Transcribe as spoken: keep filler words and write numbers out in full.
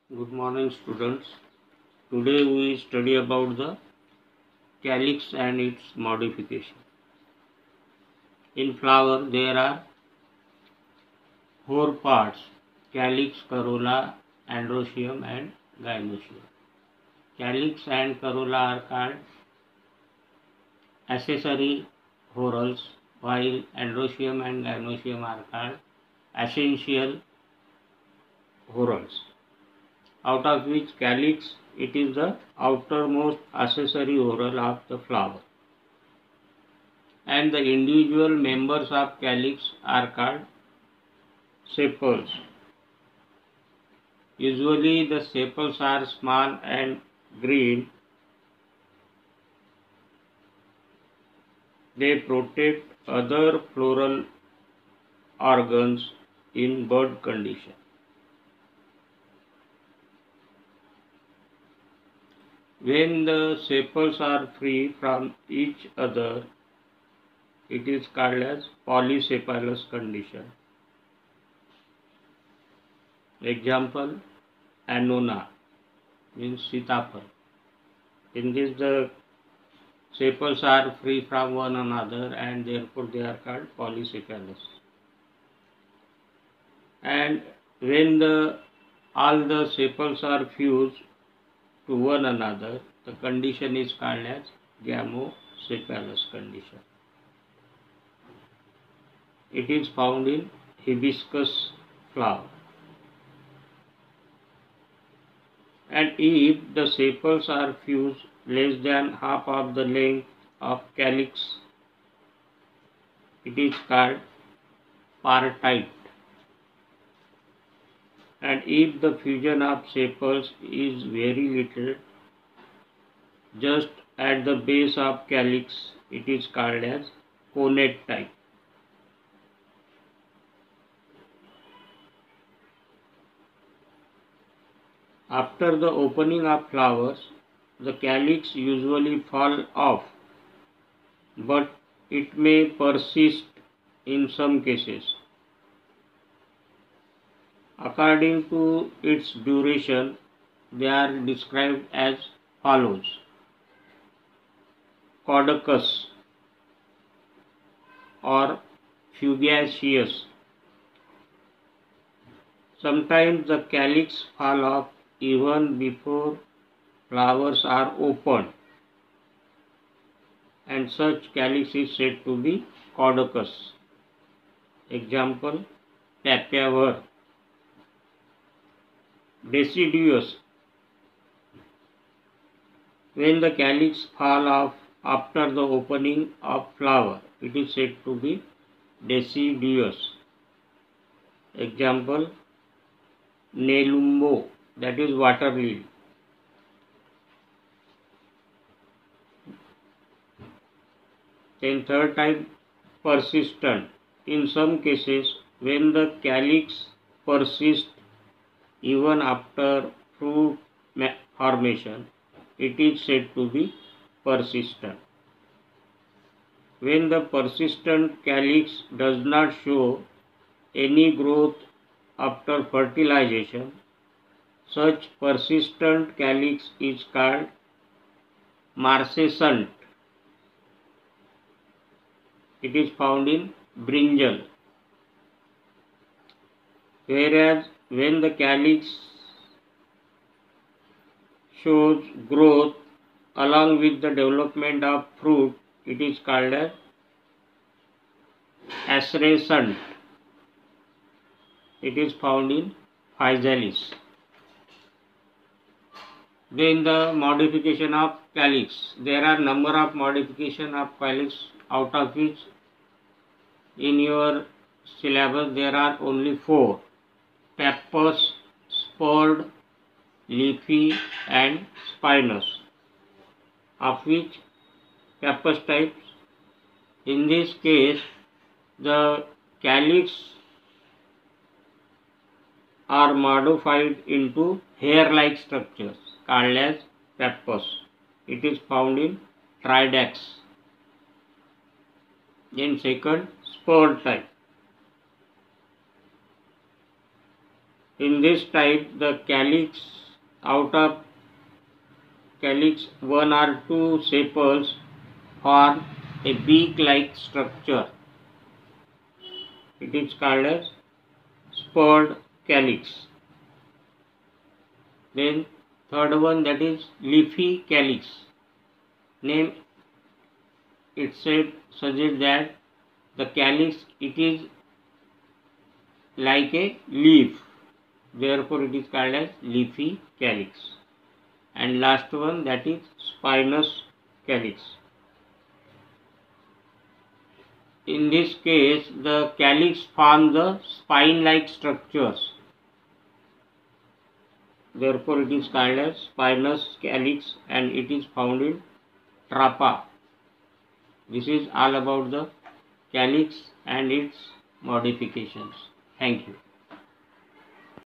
Good morning, students. Today we study about the calyx and its modification. In flower there are four parts: calyx, corolla, androecium and gynoecium. Calyx and corolla are called accessory whorls, while androecium and gynoecium are called essential whorls. Out of which calyx, it is the outermost accessory whorl of the flower, and the individual members of calyx are called sepals. Usually the sepals are small and green. They protect other floral organs in bud condition. When the sepals are free from each other, it is called as polysepalous condition. Example, annona means sitafal. In this the sepals are free from one another and therefore they are called polysepalous. And when the all the sepals are fused to one another, the condition is called as gamosepalous condition. It is found in hibiscus flower. And if the sepals are fused less than half of the length of calyx, it is called partite. And if the fusion of sepals is very little, just at the base of calyx, it is called as connate type. After the opening of flowers, the calyx usually fall off, but it may persist in some cases. According to its duration, they are described as follows: caducous or fugaceous. Sometimes the calyx fall off even before flowers are opened, and such calyx is said to be caducous. Example, papaver. Deciduous. When the calyx fall off after the opening of flower, it is said to be deciduous. Example, nelumbo, that is water lily. Then third type, persistent. In some cases, when the calyx persists even after fruit formation, it is said to be persistent. When the persistent calyx does not show any growth after fertilization, such persistent calyx is called marcescent. It is found in brinjal. Whereas when the calyx shows growth along with the development of fruit, it is called as ascrescent. It is found in physalis. Then the modification of calyx. There are number of modification of calyx, out of which in your syllabus there are only four: pappus, spurred, leafy and spinous. Of which pappus types, in this case the calyx are modified into hair-like structures called as pappus. It is found in Tridactes. Then second, spurred type. In this type, the calyx, out of calyx, one or two sepals form a beak-like structure. It is called as spurred calyx. Then third one, that is leafy calyx. Name itself suggests that the calyx, it is like a leaf, therefore it is called as leafy calyx. And last one, that is spinous calyx. In this case, the calyx forms the spine-like structures, therefore it is called as spinous calyx, and it is found in Trapa. This is all about the calyx and its modifications. Thank you.